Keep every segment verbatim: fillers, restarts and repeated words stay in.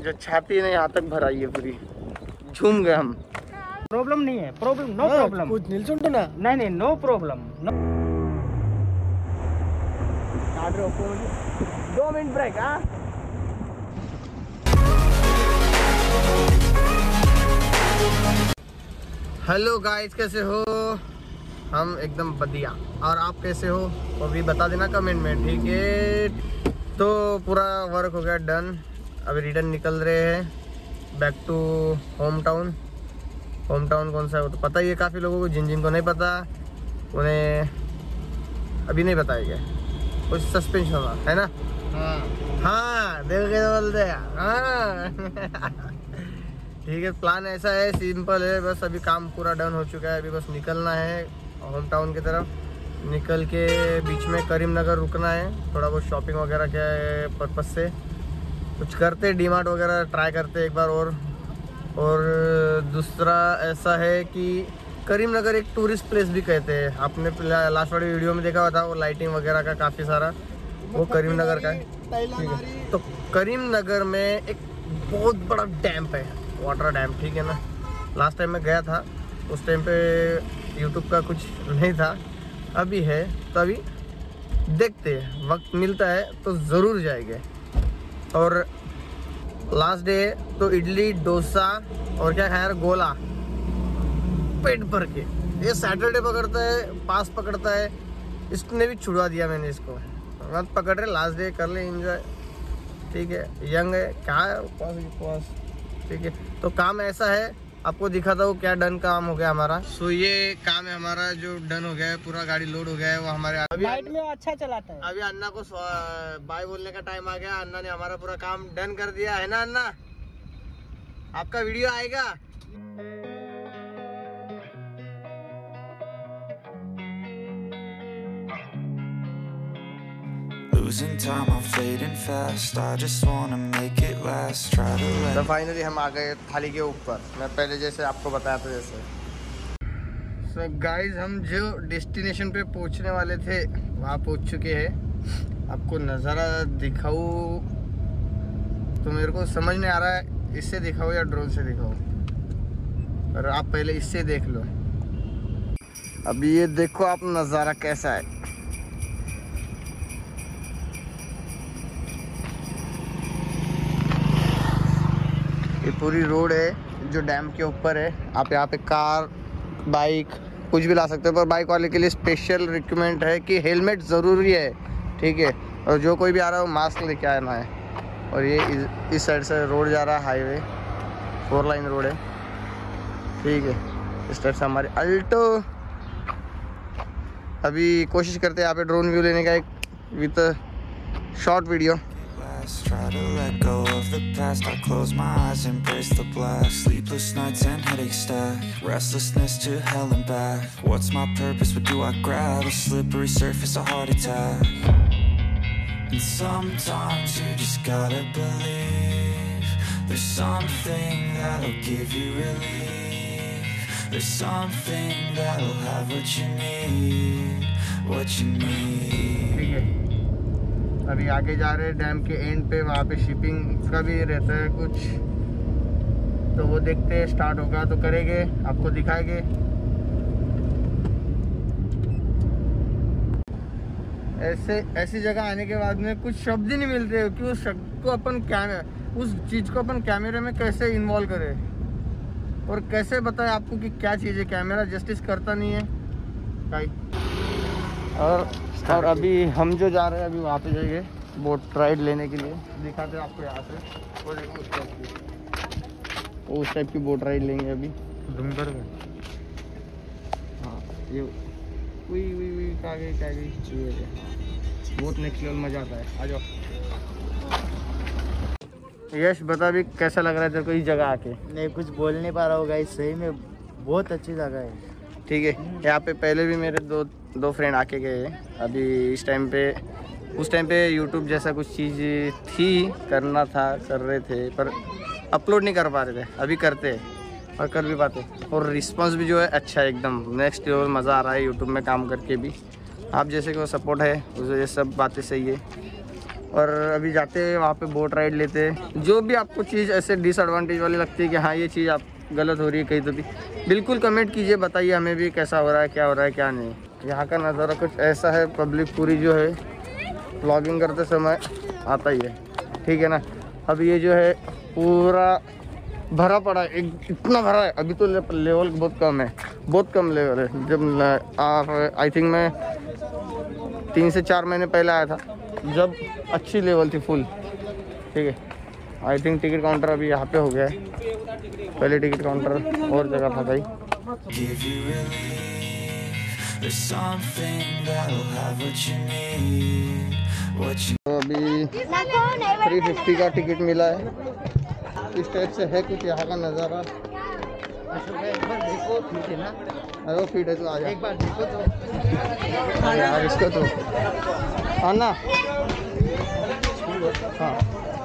जो छाती ने यहाँ तक भराई है पूरी, झूम गए हम। प्रॉब्लम नहीं है, प्रॉब्लम नो प्रॉब्लम कुछ निल्चुंटू ना नहीं नहीं नो प्रॉब्लम नो। दो मिनट ब्रेक। हाँ हेलो गाइस, कैसे हो? हम एकदम बढ़िया, और आप कैसे हो वो भी बता देना कमेंट में, ठीक है? तो पूरा वर्क हो गया डन, अभी रिटर्न निकल रहे हैं back to home town. Home town कौन सा है वो तो पता ही है काफ़ी लोगों को, जिन जिन को नहीं पता उन्हें अभी नहीं बताया गया, कुछ सस्पेंस होगा, है ना? हाँ हाँ देख के बोल दे। हाँ ठीक है, प्लान ऐसा है, सिंपल है, बस अभी काम पूरा डन हो चुका है, अभी बस निकलना है होम टाउन की तरफ। निकल के बीच में करीमनगर रुकना है, थोड़ा बहुत शॉपिंग वगैरह के पर्पस से कुछ करते, डीमार्ट वगैरह ट्राई करते एक बार और। और दूसरा ऐसा है कि करीमनगर एक टूरिस्ट प्लेस भी कहते हैं, आपने लास्ट वाली वीडियो में देखा हुआ था, वो लाइटिंग वगैरह का काफ़ी सारा वो करीमनगर का है, ठीक है? तो करीमनगर में एक बहुत बड़ा डैम है, वाटर डैम, ठीक है ना? लास्ट टाइम मैं गया था, उस टाइम पे यूट्यूब का कुछ नहीं था, अभी है, तो अभी देखते हैं, वक्त मिलता है तो ज़रूर जाएंगे। और लास्ट डे तो इडली डोसा और क्या खाया, गोला पेट भर के। ये सैटरडे पकड़ता है, पास पकड़ता है, इसने भी छुड़वा दिया मैंने इसको, मत पकड़ रहे, लास्ट डे कर ले एंजॉय, ठीक है? यंग है, क्या है उपवास उपवास, ठीक है? तो काम ऐसा है, आपको दिखाता हूँ क्या डन काम हो गया हमारा। सो ये काम है हमारा जो डन हो गया है, पूरा गाड़ी लोड हो गया है, वो हमारे अभी लाइट में अच्छा चलाता है। अभी अन्ना को बाय बोलने का टाइम आ गया, अन्ना ने हमारा पूरा काम डन कर दिया है ना? अन्ना आपका वीडियो आएगा। Losing time, I'm fading fast. I just wanna make it last. Try to let. तो फाइनली हम आ गए थाली के ऊपर, मैं पहले जैसे आपको बताया था जैसे। सो गाइस, हम जो डेस्टिनेशन पे पहुंचने वाले थे वहाँ पहुंच चुके हैं। आपको नज़ारा दिखाऊं तो मेरे को समझ नहीं आ रहा है, इससे दिखाऊं या ड्रोन से दिखाऊं, पर आप पहले इससे देख लो। अभी ये देखो आप नज़ारा कैसा है, ये पूरी रोड है जो डैम के ऊपर है। आप यहाँ पे कार बाइक कुछ भी ला सकते हो, पर बाइक वाले के लिए स्पेशल रिक्वेस्ट है कि हेलमेट ज़रूरी है, ठीक है? और जो कोई भी आ रहा है वो मास्क लेके आना है। और ये इस, इस साइड से रोड जा रहा है, हाईवे फोर लाइन रोड है, ठीक है? इस टाइप से हमारे अल्टो। अभी कोशिश करते हैं यहाँ पे ड्रोन व्यू लेने का, एक with short video. Try to let go of the past. I close my eyes, embrace the black. Sleepless nights and headaches stack. Restlessness to hell and back. What's my purpose? What do I grab? A slippery surface, a heart attack. And sometimes you just gotta believe there's something that'll give you relief. There's something that'll have what you need, what you need. अभी आगे जा रहे हैं dam के and पे, वहाँ पे shipping का भी रहता है कुछ, तो वो देखते हैं, स्टार्ट होगा तो करेंगे, आपको दिखाएंगे। ऐसे ऐसी जगह आने के बाद में कुछ शब्द ही नहीं मिलते कि उस शब्द को अपन कैमरे उस चीज़ को अपन कैमरे में कैसे इन्वॉल्व करें और कैसे बताएं आपको कि क्या चीज़ है। कैमरा जस्टिस करता नहीं है भाई। और और अभी हम जो जा रहे हैं, अभी वहाँ पे जाएंगे बोट राइड लेने के लिए, दिखाते हैं आपको यहाँ से। वो देखो उस टाइप की, वो उस टाइप की बोट राइड लेंगे अभी डूंगर में। हाँ ये वही वही वही कहाँ गई क्या गई, बहुत नेक्स्ट लेवल मज़ा आता है। आ जाओ यश, बता भी कैसा लग रहा है तेरे को इस जगह आके? नहीं कुछ बोल नहीं पा रहा होगा, इस सही में बहुत अच्छी जगह है, ठीक है? यहाँ पे पहले भी मेरे दो दो फ्रेंड आके गए हैं। अभी इस टाइम पे उस टाइम पे यूट्यूब जैसा कुछ चीज़ थी, करना था, कर रहे थे, पर अपलोड नहीं कर पा रहे थे। अभी करते हैं और कर भी पाते, और रिस्पांस भी जो है अच्छा है, एकदम नेक्स्ट लेवल मज़ा आ रहा है यूट्यूब में काम करके भी। आप जैसे को सपोर्ट है, ये सब बातें सही है। और अभी जाते हैं वहाँ पे बोट राइड लेते हैं। जो भी आपको चीज़ ऐसे डिसएडवांटेज वाली लगती है कि हाँ ये चीज़ आप गलत हो रही है कहीं तो भी, बिल्कुल कमेंट कीजिए, बताइए हमें भी कैसा हो रहा है, क्या हो रहा है क्या नहीं। यहाँ का नज़ारा कुछ ऐसा है, पब्लिक पूरी जो है व्लॉगिंग करते समय आता ही है, ठीक है ना। अब ये जो है पूरा भरा पड़ा है, एक इतना भरा है। अभी तो ले, लेवल बहुत कम है, बहुत कम लेवल है। जब आप आई थिंक मैं तीन से चार महीने पहले आया था जब अच्छी लेवल थी फुल, ठीक है। आई थिंक टिकट काउंटर अभी यहाँ पे हो गया है, पहले टिकट काउंटर और जगह था भाई। तो अभी थ्री फिफ्टी का टिकट मिला है। इस टाइप से है कुछ यहाँ का नज़ारा। देखो ठीक है ना, अरे वो फीट है तो आ जा एक बार देखो तो यार इसको तो हाँ ना हाँ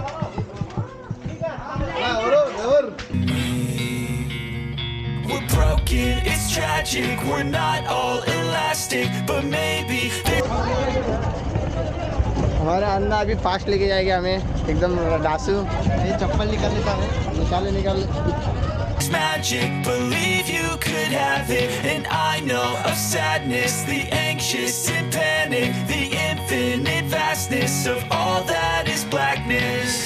We're broken, it's tragic, we're not all elastic, but maybe हमारे अन्ना अभी फास्ट लेके जाएंगे हमें एकदम डासू। ये चप्पल निकाल लेता है, निकाले निकाले it's magic, believe you could have it. And I know of sadness, the anxious and panic, the infinite vastness of all that is blackness.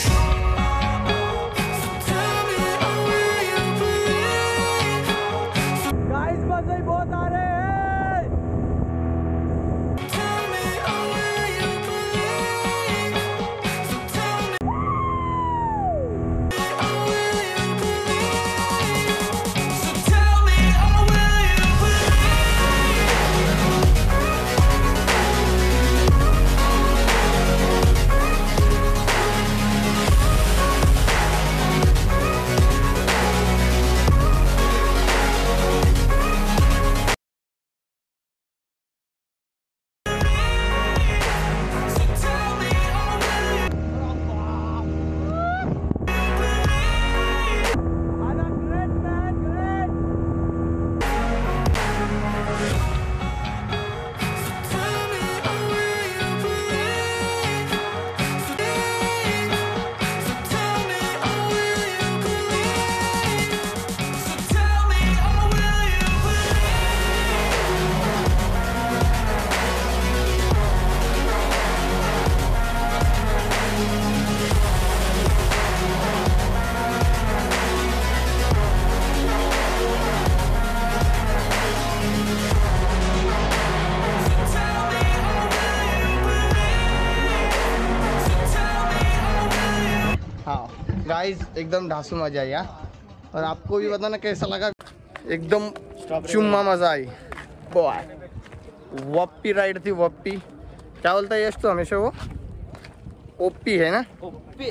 Guys एकदम ढासू मजा आया। और आपको भी बताना कैसा लगा, एकदम चुम्मा मजा आई। बॉय वप्पी राइड थी, वप्पी क्या बोलता है यश तो हमेशा वो ओप्पी है ना, ओप्पी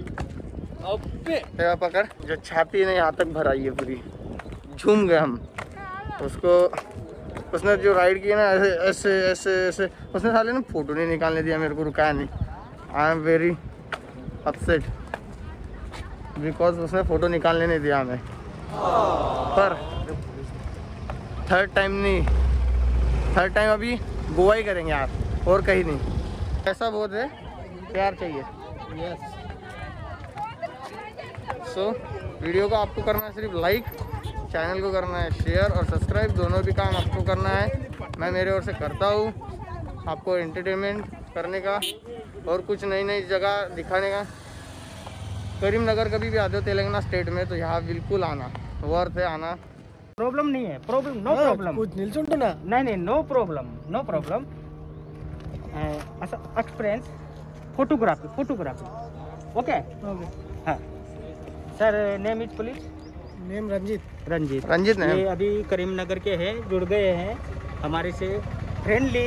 ओप्पी तेरा पकड़ जो छाती ने यहाँ तक भराई है पूरी, झूम गए हम। उसको उसने जो राइड की ना ऐसे ऐसे ऐसे ऐसे उसने साले ने फोटो नहीं निकालने दिया मेरे को, रुकाया नहीं। I am very upset because उसने फ़ोटो निकालने नहीं दिया हमें। पर थर्ड टाइम नहीं, थर्ड टाइम अभी गोवा ही करेंगे यार, और कहीं नहीं। ऐसा बहुत है, प्यार चाहिए। यस। सो वीडियो को आपको करना है सिर्फ लाइक, चैनल को करना है शेयर और सब्सक्राइब, दोनों भी काम आपको करना है। मैं मेरे ओर से करता हूँ आपको एंटरटेनमेंट करने का और कुछ नई नई जगह दिखाने का। करीमनगर कभी भी आते हो तेलंगाना स्टेट में तो यहाँ बिल्कुल आना, वर्थ है आना। प्रॉब्लम नहीं है, प्रॉब्लम नो प्रॉब्लम कुछ निल्चुंटुना नहीं नहीं no problem no problem experience photography photography okay okay. हाँ sir, name is please. Name Ranjit. Ranjit Ranjit ने ये अभी करीमनगर के हैं, जुड़ गए हैं हमारे से। Friendly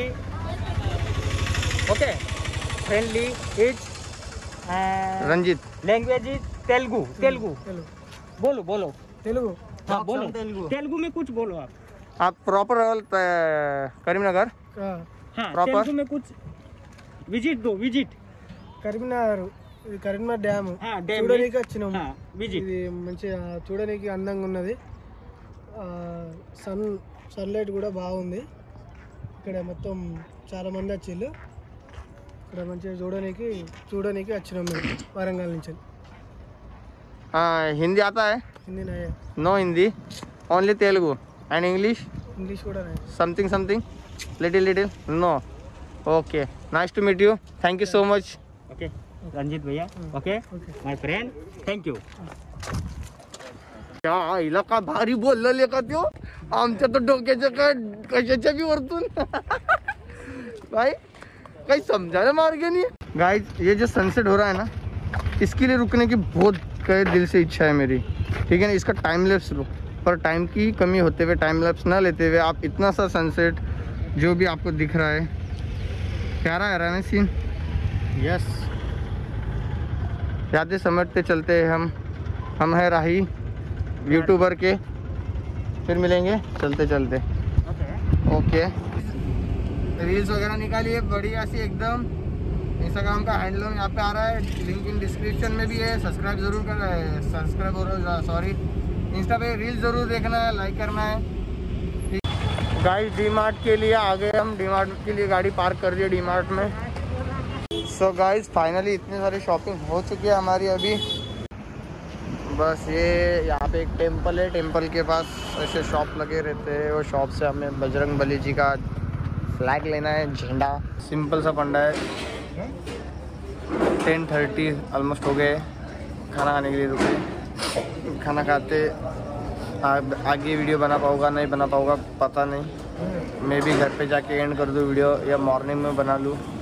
okay, friendly is Ranjit language is Telugu. Telugu बोलो बोलो तेलुगु। हाँ बोलो तेलुगु। तेलुगु में कुछ बोलो आप। आप प्रॉपर करीमनगर हाँ Proper? तेलुगु में कुछ विजिट दो, विजिट। కరీంనగర్ ఇది కరీంనగర్ డ్యామ్ हाँ डैम చూడడానికి వచ్చినాం। हाँ विजिट। ఇది మంచిగా చూడడానికి అందంగా ఉన్నది, సన్ సన్లైట్ కూడా బాగుంది। ఇక్కడ మొత్తం చాలా మంది వచ్చిళ్ళు, ఇక్కడ మంచిగా చూడడానికి చూడడానికి వచ్చినాం మేము వరంగల్ నుంచి. हाँ हिंदी आता है? हिंदी नहीं है, no Hindi, only Telugu and English, English కూడా नहीं. Something something, little little, no. Okay, nice to meet you, thank you so much. Okay Ranjit भैया. Okay my friend, thank you. क्या आईला का भारी बोललं का त्यो, आमच्या तर डोक्याच्या काय कशाच्या बी वरतून. भाई काही समझाने मार्ग नहीं. गाइस ये जो सनसेट हो रहा है ना, इसके लिए रुकने की बहुत कई दिल से इच्छा है मेरी, ठीक है ना. इसका टाइम लैप्स लो, पर टाइम की कमी होते हुए टाइम लैप्स ना लेते हुए आप इतना सा सनसेट जो भी आपको दिख रहा है, प्यारा है रहा है सीन. यस, यादें समझते चलते हैं हम हम है राही यूट्यूबर के. फिर मिलेंगे चलते चलते. ओके ओके, रील्स वगैरह निकालिए बढ़िया सी एकदम. इंस्टाग्राम का हैंडल यहाँ पे आ रहा है, लिंक इन डिस्क्रिप्शन में भी है. सब्सक्राइब जरूर करना है, सब्सक्राइब हो रहा सॉरी इंस्टा पे रील जरूर देखना है, लाइक करना है. गाइस डी मार्ट के लिए आ गए हम. डी मार्ट के लिए गाड़ी पार्क कर दी डी मार्ट में. सो गाइस फाइनली इतनी सारी शॉपिंग हो चुकी है हमारी अभी. बस ये यहाँ पे एक टेंपल है, टेंपल के पास ऐसे शॉप लगे रहते हैं. वो शॉप से हमें बजरंग बली जी का फ्लैग लेना है, झंडा. सिंपल सा पंडा है. टेन थर्टी ऑलमोस्ट हो गए, खाना खाने के लिए रुके. खाना खाते आ, आगे वीडियो बना पाऊँगा नहीं बना पाऊँगा पता नहीं. मैं भी घर पे जाके एंड कर दूँ वीडियो या मॉर्निंग में बना लूँ.